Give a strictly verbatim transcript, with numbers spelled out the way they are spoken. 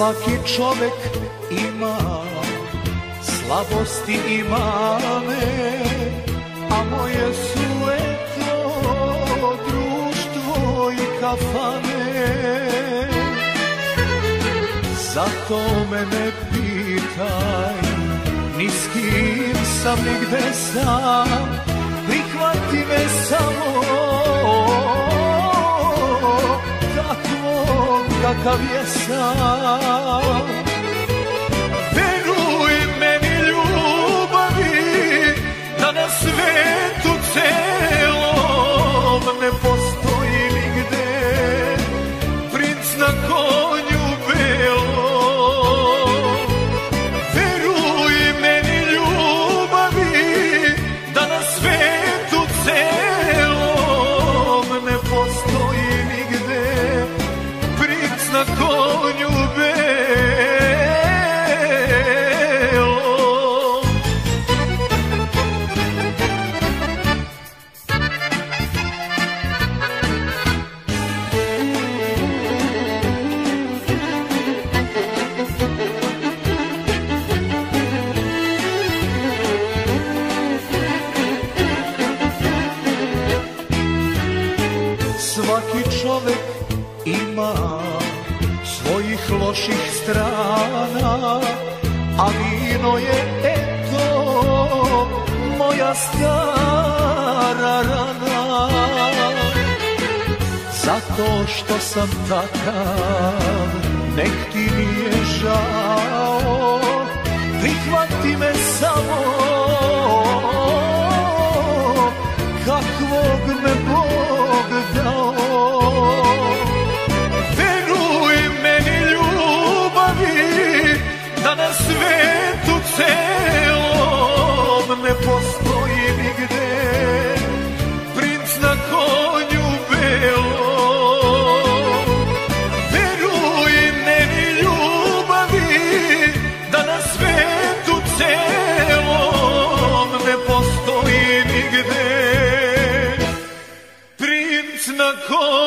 Svaki čovek ima slabosti i mane, a moje su eto društvo i kafane. Zato me ne pitaj ni s kim sam, ni gde sam, prihvati me samo takvog kakav jesam. Veruj meni ljubavi, da na svetu celom ne postoji nigde princ na konju belom. Veruj meni ljubavi, da na svetu celom ne postoji nigde princ na konju belom. Svaki čovek ima svojih loših strana, a vino je eto moja stara rana. Zato što sam takav, nek ti nije žao, prihvati me samo kakvog me Bog dao. Veruj meni ljubavi, da na svetu celom ne postoji nigde princ na konju belom. Veruj meni ljubavi, da na svetu celom ne postoji nigde princ na konju